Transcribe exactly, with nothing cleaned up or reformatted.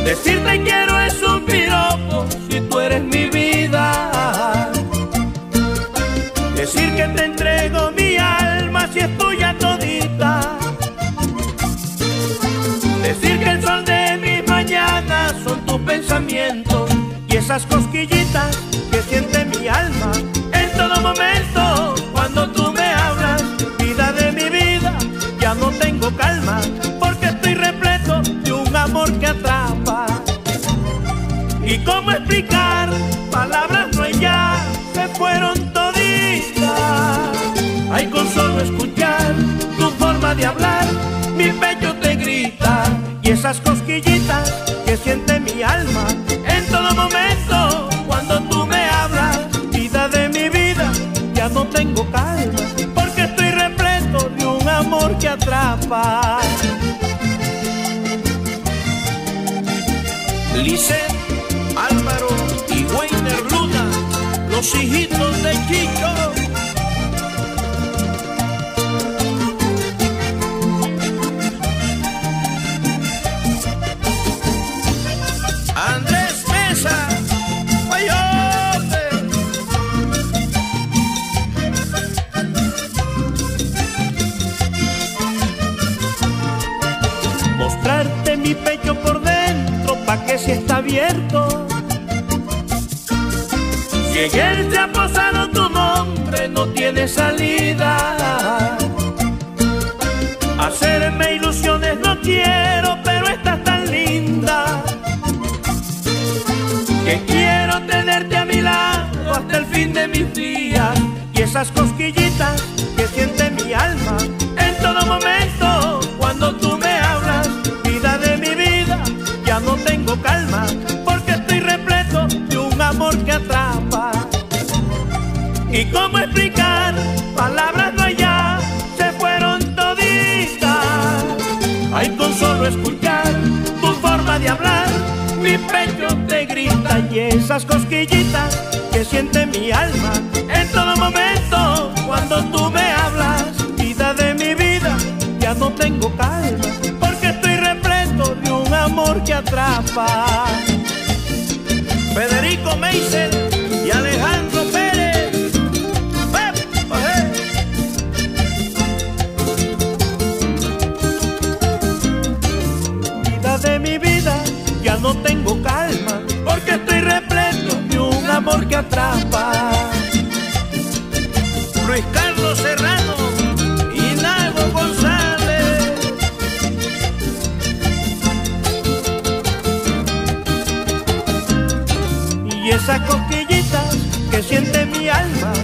Decirte quiero es un piropo si tú eres mi vida. Decir que te entrego mi alma si es tuya todita. Decir que el sol de mis mañanas son tus pensamientos y esas cosquillitas que siente mi alma en todo momento cuando tú me hablas. Vida de mi vida, ya no tengo calma porque estoy repleto de un amor que atrapa. ¿Y cómo explicar? Palabras no hay ya, se fueron toditas. Ay, con solo escuchar tu forma de hablar, mi pecho te grita. Y esas cosquillitas que siente mi alma en todo momento cuando tú me hablas. Vida de mi vida, ya no tengo calma porque estoy repleto de un amor que atrapa. Lisette, Álvaro y Weiner Luna, los hijitos de Chicho. Andrés Mesa, Guayote. Mostrarte mi pecho por dentro pa' que si está abierto. Si en él se ha posado tu nombre no tiene salida. Hacerme ilusiones no quiero, pero estás tan linda que quiero tenerte a mi lado hasta el fin de mis días. Y esas cosquillitas que siente mi alma en todo momento cuando tú me hablas. Vida de mi vida, ya no tengo calma porque estoy repleto de un amor que atrapa. ¿Y cómo explicar? Palabras no hay ya, se fueron toditas. Ay, con solo escuchar tu forma de hablar, mi pecho te grita. Y esas cosquillitas que siente mi alma en todo momento cuando tú me hablas. Vida de mi vida, ya no tengo calma porque estoy repleto de un amor que atrapa. Federico Meisel y Alejandro Pérez. Vida de mi vida, ya no tengo calma porque estoy repleto de un amor que atrapa. Luis Carlos Serrano y Nago González. Y esas cosquillitas que siente mi alma